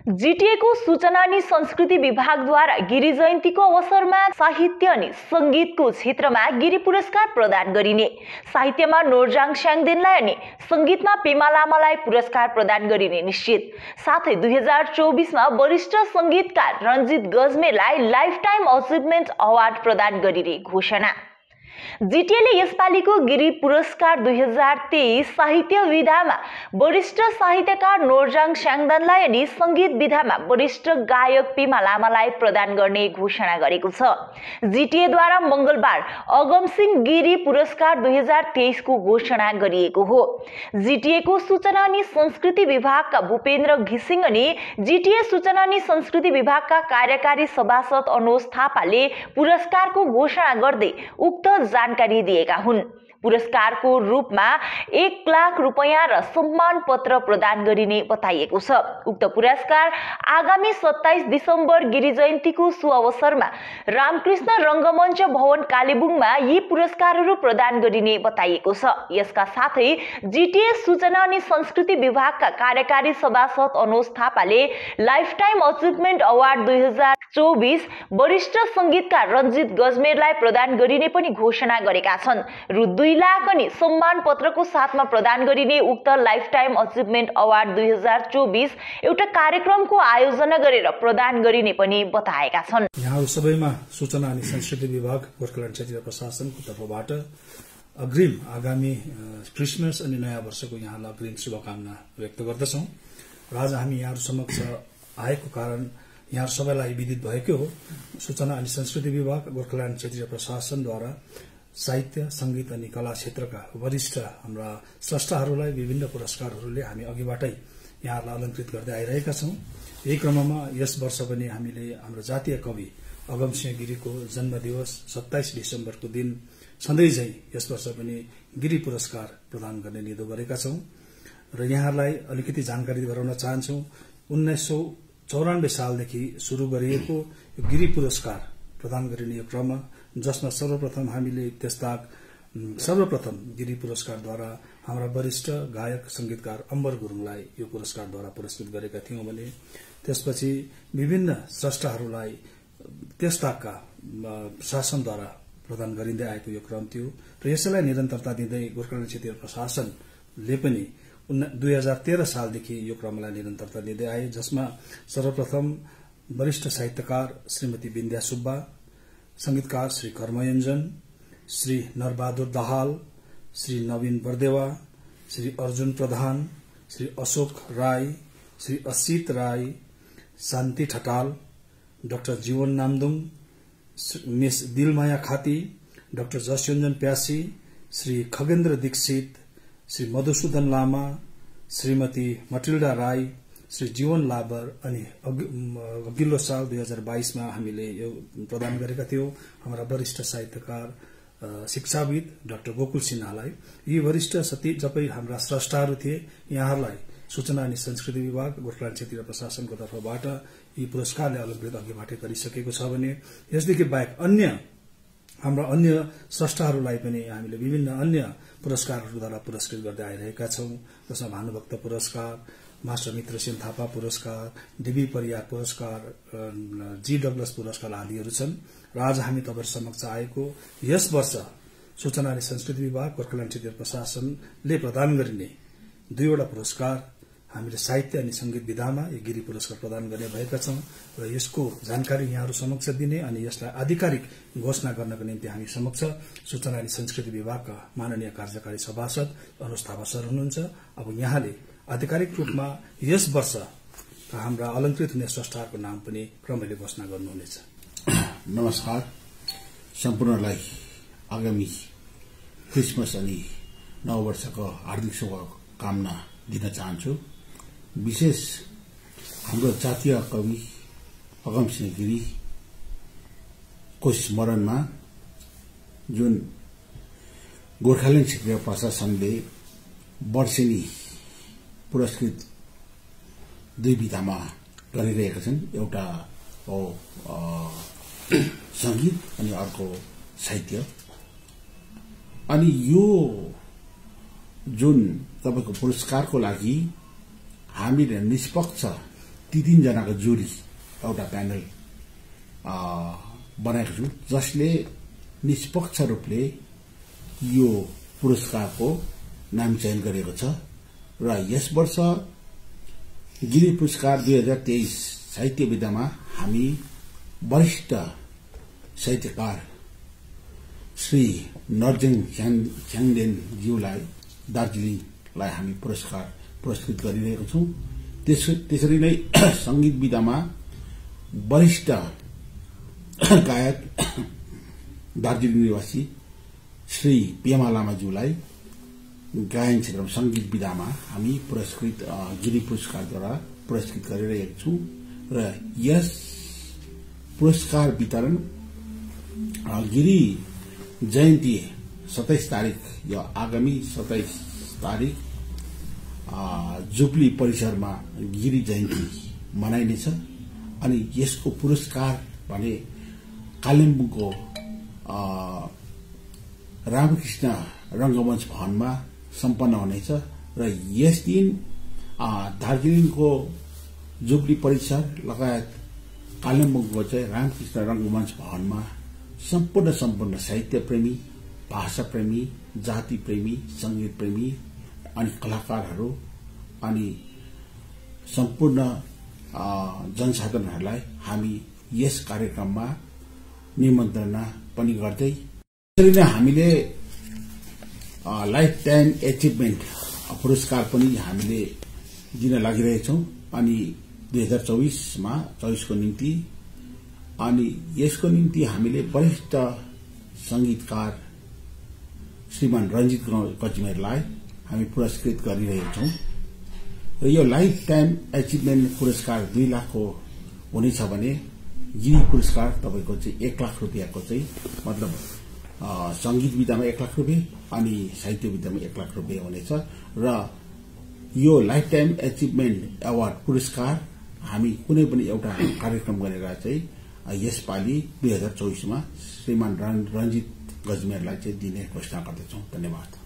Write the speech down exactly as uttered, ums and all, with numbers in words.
GTA को सूचना अनि संस्कृति विभागद्वारा गिरी जयन्तीको अवसरमा साहित्य अनि संगीतको क्षेत्रमा गिरी पुरस्कार प्रदान गरिने, साहित्यमा नोर्जाङ स्याङदेनलाई अनि संगीतमा पेमा लामालाई पुरस्कार प्रदान गरिने निश्चित। साथै दुई हजार चौबीस मा वरिष्ठ संगीतकार रञ्जित गजमेरलाई लाइफ टाइम अचिभमेन्ट अवार्ड प्रदान गरिने घोषणा। जीटीएले यसपालिको गिरी पुरस्कार दुई हजार तेईस साहित्य विधामा वरिष्ठ साहित्यकार नोर्जाङ स्याङदेनलाई अनि संगीत विधामा वरिष्ठ गायक पेमा लामालाई प्रदान गर्ने घोषणा गरेको छ। जीटीएद्वारा मंगलबार अगमसिंह गिरी पुरस्कार दुई हजार तेईस को घोषणा गरिएको हो। जीटीएको सूचना अनि संस्कृति विभागका भूपेन्द्र घिसिङ अनि जीटीए सूचना अनि संस्कृति विभागका कार्यकारी सभासद अनुज थापाले पुरस्कारको घोषणा गर्दै उक्त जानकारी दिएका हुन्। पुरस्कारको रूपमा एक लाख रुपैयाँ र सम्मान पत्र प्रदान गरिने बताइएको छ। उक्त पुरस्कार आगामी सत्ताइस दिसम्बर गिरी जयन्तीको सुअवसरमा रामकृष्ण रंगमञ्च भवन कालेबुङमा यी पुरस्कारहरू प्रदान गरिने बताइएको छ। यसका साथै जीटीए सूचना अनि संस्कृति विभागका कार्यकारी सभासद अनुज थापाले लाइफ टाइम अचिभमेन्ट अवार्ड दुई हजार चौबीस वरिष्ठ संगीतकार रञ्जित गजमेरलाई प्रदान गरिने पनि घोषणा गरेका छन्। रु दुई लाख अनि सम्मान पत्रको साथमा प्रदान गरिने उक्त लाइफ टाइम अचिभमेन्ट अवार्ड दुई हजार चौबीस एउटा कार्यक्रमको आयोजना गरेर प्रदान गरिने पनि बताएका छन्। यहाँहरू सबैमा सूचना अनि संस्कृति विभाग गोर्खाल्यान्ड क्षेत्रीय प्रशासनको तर्फबाट अग्रिम आगामी क्रिसमस अनि नयाँ वर्षको यहाँलाई अग्रिम शुभकामना व्यक्त गर्दछौं। र आज हामी यहाँहरू समक्ष आएको कारण यहाँहरू सबैलाई विदित भएकै हो। सूचना अनि संस्कृति विभाग गोर्खाल्यान्ड क्षेत्रीय प्रशासनद्वारा साहित्य संगीत अनि कला क्षेत्रका वरिष्ठ हाम्रा स्रष्टाहरूलाई विभिन्न पुरस्कारहरूले हामी अघिबाटै यहाँहरूलाई अलंकृत गर्दै आइरहेका छौं। यही क्रममा यस वर्ष पनि हामीले हाम्रो जातीय कवि अगमसिंह गिरीको जन्म दिवस सत्ताइस दिसम्बरको दिन सधैँ झै यस वर्ष पनि गिरी पुरस्कार प्रदान गर्ने निधो गरेका छौं। र यहाँहरूलाई अलिकति जानकारी गराउन चाहन्छौं। उन्नाइस सौ चौरानब्बे सालदेखि शुरू गरिएको यो गिरी पुरस्कार प्रदान गरिने यो क्रम जसमा सर्वप्रथम हामीले त्यसताक सर्वप्रथम गिरी पुरस्कारद्वारा हाम्रा वरिष्ठ गायक संगीतकार अम्बर गुरुङलाई यो पुरस्कारद्वारा पुरस्कृत गरेका थियौं भने त्यसपछि विभिन्न स्रष्टाहरूलाई त्यसताकका शासनद्वारा प्रदान गरिँदै आएको यो क्रम थियो। र यसैलाई निरन्तरता दिँदै गोर्खाल्यान्ड क्षेत्रीय प्रशासनले पनि दुई हजार तेह्र सालदेखि यो क्रमलाई निरन्तरता दिँदै आए, जसमा सर्वप्रथम वरिष्ठ साहित्यकार श्रीमती विन्द्या सुब्बा, संगीतकार Shri Karmayonjan, Shri Narbahadur Dahal, Shri Naveen Bardewa, Shri Arjun Pradhan, Shri Ashok Rai, Shri Asit Rai, Shanti Thatal, doctor Jeevan Namdung, miss Dilmaya Khati, doctor Jasyonjan Pyasi, Shri Khagendra Dixit, Shri Madhusudan लामा, श्रीमती मटिल्डा राई, श्री जीवन लाबर अनि अघिल्लो साल दुई हजार बाइस मा हामीले यो प्रदान गरेका थियौं हाम्रा वरिष्ठ साहित्यकार शिक्षाविद डाक्टर गोकुल सिन्हालाई। यी वरिष्ठ सती जबै हाम्रा स्रष्टाहरू थिए। यहाँहरूलाई सूचना अनि संस्कृति विभाग गोर्खाल्यान्ड क्षेत्रीय प्रशासनको तर्फबाट यी पुरस्कारले अलंकृत अघिबाटै गरिसकेको छ भने यसदेखि बाहेक अन्य हाम्रा अन्य स्रष्टाहरूलाई पनि हामीले विभिन्न अन्य पुरस्कारहरूद्वारा पुरस्कृत गर्दै आइरहेका छौं। जसमा भानुभक्त पुरस्कार, मास्टर मित्र सेन थापा पुरस्कार, डीबी परियार पुरस्कार, जी डगलस पुरस्कार आदिहरू छन्। र आज हामी तपाईहरु समक्ष आएको यस वर्ष सूचना अनि संस्कृति विभाग गोर्खाल्यान्ड क्षेत्रीय प्रशासनले प्रदान गरिने दुईवटा पुरस्कार हामीले साहित्य अनि संगीत विधामा यो गिरी पुरस्कार प्रदान गर्ने भएका छौं। र यसको जानकारी यहाँहरू समक्ष दिने अनि यसलाई आधिकारिक घोषणा गर्नको निम्ति हामी समक्ष सूचना अनि संस्कृति विभागका माननीय कार्यकारी सभासद अनुज थापा सर हुनुहुन्छ। अब यहाँले आधिकारिक रूपमा यस वर्ष हाम्रा अलंकृत हुने स्रष्टाहरूको नाम पनि क्रमैले घोषणा गर्नुहुनेछ। नमस्कार, सम्पूर्णलाई आगामी क्रिसमस अनि नववर्षको हार्दिक शुभकामना दिन चाहन्छु। विशेष हाम्रो जातीय कवि अगमसिंह गिरीको स्मरणमा जुन गोर्खाल्यान्ड क्षेत्रीय प्रशासनले वर्षेनी पुरस्कृत दुई विधामा गरिरहेका छन्। एउटा हो संगीत अनि अर्को साहित्य। अनि यो जुन तपाईको पुरस्कारको लागि हामीले निष्पक्ष ती तीनजनाको जोडी एउटा प्यानल बनाएको छु, जसले निष्पक्ष रूपले यो पुरस्कारको नाम चयन गरेको छ। र यस वर्ष गिरी पुरस्कार दुई हजार तेइस साहित्य विधामा हामी वरिष्ठ साहित्यकार श्री नर्जेङ च्याङदेन ज्यूलाई दार्जीलिङलाई हामी पुरस्कार पुरस्कृत गरिरहेका छौं। त्यसरी नै संगीत विधामा वरिष्ठ गायक दार्जीलिङ निवासी श्री पेमा लामाज्यूलाई गायन क्षेत्रमा संगीत विधामा हामी पुरस्कृत गिरी पुरस्कारद्वारा पुरस्कृत गरिरहेका छौं। र यस पुरस्कार वितरण गिरी जयन्ती सत्ताइस तारिक यो आगामी सत्ताइस तारिक जुबली परिसरमा गिरी जयन्ती मनाइनेछ। अनि यसको पुरस्कार भने कालिम्पोङको रामकृष्ण रंगमञ्च भवनमा सम्पन्न हुनेछ। र यस दिन दार्जीलिङको जुबली परिसर लगायत कालिम्पोङको चाहिँ रामकृष्ण रंगमञ्च भवनमा सम्पूर्ण सम्पूर्ण साहित्य प्रेमी, भाषा प्रेमी, जाति प्रेमी, संगीत प्रेमी अनि कलाकारहरू अनि सम्पूर्ण जनसाधारणहरूलाई हामी यस कार्यक्रममा निमन्त्रणा पनि गर्दै त्यसरी नै हामीले लाइफ टाइम एचिभमेन्ट पुरस्कार पनि हामीले दिन लागिरहेछौं। अनि दुई हजार चौबिसमा चौबिसको निम्ति अनि यसको निम्ति हामीले वरिष्ठ संगीतकार श्रीमान रञ्जित गजमेरलाई हामी पुरस्कृत गरिरहेछौं। र यो लाइफ टाइम एचिभमेन्ट पुरस्कार दुई लाखको हुनेछ भने गिरी पुरस्कार तपाईको चाहिँ एक लाख रुपियाँको चाहिँ मतलब संगीत विधामा एक लाख रुपियाँ अनि साहित्य विधामा एक लाख रुपियाँ हुनेछ। र यो लाइफ टाइम एचिभमेन्ट अवार्ड पुरस्कार हामी कुनै पनि एउटा कार्यक्रम गरेर चाहिँ यसपालि दुई हजार चौबिसमा श्रीमान रञ्जित गजमेरलाई चाहिँ दिने घोषणा गर्दछौं। धन्यवाद।